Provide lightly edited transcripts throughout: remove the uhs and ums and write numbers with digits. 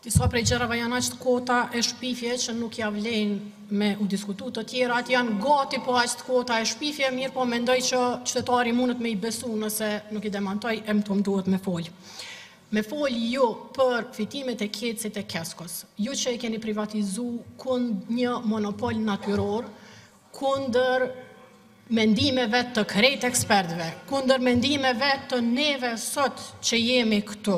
Disa prej gjërave janë aq të kota e shpifje që nuk ja vlen me u diskutu, të tjerat janë gati po aq të kota e shpifje, mirë po mendoj që qytetari mundet me i besu nëse nuk i demantoj, e më të më duhet me folj. Me folj ju për fitimet e Kecit e Keskos, ju që e keni privatizu kund një monopol natyror, kundër mendimeve të krejt ekspertve, kundër mendimeve të neve sot që jemi këtu.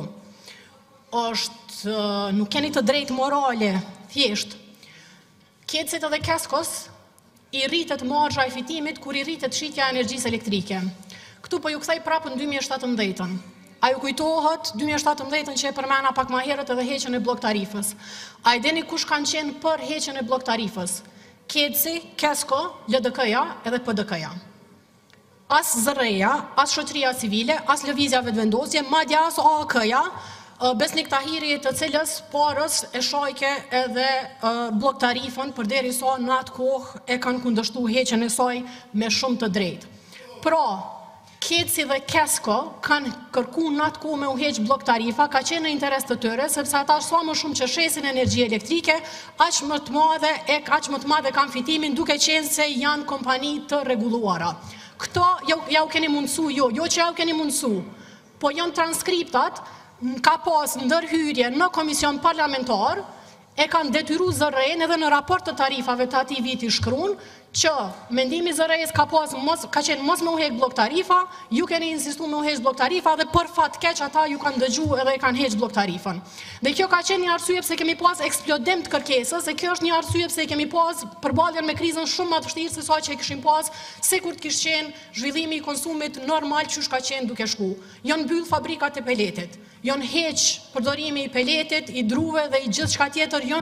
Nuk keni të drejtë morale, thjesht. Kecit edhe Keskos i rritet marzha e fitimit kur i rritet shitja e energjisë elektrike. Këtu po ju kthej prapë në 2017. A ju kujtohet 2017 që e përmena pak ma herët edhe heqen e blok tarifës. A i deni kush kanë qenë për heqen e blok tarifës? Keci, Kesko, LDK-ja edhe PDK-ja. As ZRE-ja, as shoqëria civile, as lëvizjave të vendosje, madje as AAK-ja, Besnik Tahiri të cilës parës e shajke edhe blok tarifën përderisa në atë kohë e kanë kundërshtu heqen e saj me shumë të drejtë. Pra, Keci dhe Kesko kanë kërku në atë kohë me u heq blok tarifa, ka qenë në interes të tëre, sepse ata sa më shumë që shesin energji elektrike, aq më të madhe kanë fitimin duke qenë se janë kompani të reguluara. Këto ja u keni mundësu, jo që ja u keni mundësu, po janë transkriptat, ka pas ndërhyrje në komision parlamentar, e kanë detyru ZRE-n edhe në raport të tarifave të ati viti shkruan, që mendimi ZRE-s ka qenë mos me u heq blok tarifa, ju keni insistu me u heq blok tarifa dhe për fat keq ata ju kanë dëgju edhe kanë heq blok tarifën. Dhe kjo ka qenë një arsye pse kemi pas eksplodim të kërkesës, dhe kjo është një arsye pse kemi pas përballjen me krizën shumë më të vështirë se sa që e kishim pas sikur të kishte qenë zhvillimi i konsumit normal që ka qenë duke shku. Janë mbyll fabrikat e peletit, janë heq përdorimi i peletit, i druve dhe i gjithçka tjetër.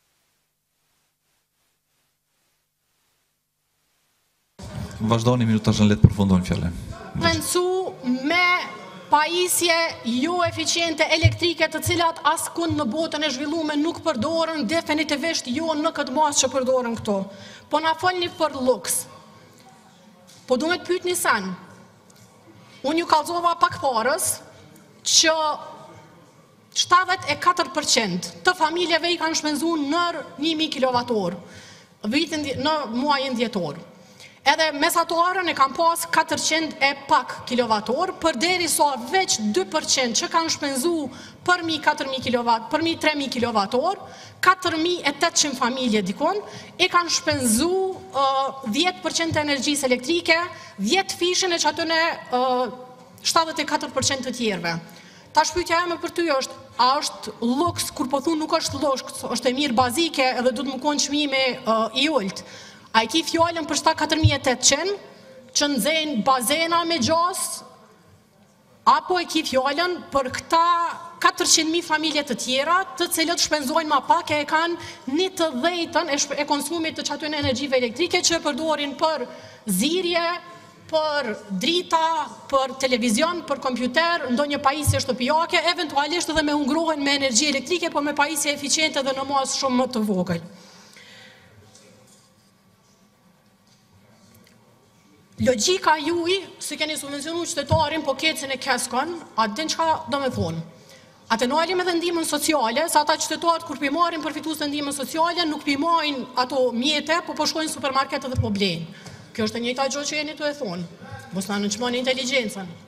Vazhdoni minutash në letë përfundojnë fjallën. Vencu me pajisje jo eficiente elektrike të cilat askund në botën e zhvillume nuk përdorën, definitivisht jo në këtë masë që përdorën këto. Po na folni për luks. Po du me të pyet një sen. Unë ju kallzova pak parës që 74% të familjeve i kanë shpenzu nër 1000 kWh në muajin dhjetor. Edhe mesatorën e kam pas 400 e pak kilovator, përderisa veç 2% që kanë shpenzu për 3000 kilovator, 4800 familje dikon, e kanë shpenzu 10% energjisë elektrike, 10 fishin e që atyne 74% të tjerve. Ta shpytja e me për ty është, a është luks, kur po thu nuk është luks, është e mirë bazike edhe du të më konë qmime i ullët. A i ki fjallën për 4800 që nëzhen bazena me gjas, apo e ki fjallën për këta 400.000 familje të tjera të cilët shpenzojnë ma pak e kanë 1/10 e konsumit të qatën e energjive elektrike që përdorin për zirje, për drita, për televizion, për kompjuter, ndonjë pajisje shtëpiake, eventualisht edhe me hungrohen me energji elektrike, por me pajisje eficiente dhe në mas shumë më të vogël. Logjika juj, se keni subvencionu qytetarin po Kecin e Keskon, a din çka do me thonë? A të nalim edhe ndihmën sociale, sa ata qytetarët kur pimarin përfitus të ndihmën sociale, nuk pimajnë ato mjete, po shkojnë supermarket edhe po blejnë. Kjo është e njëjta gjë që jeni të e thonë. Mos na nënçmoni inteligjencën.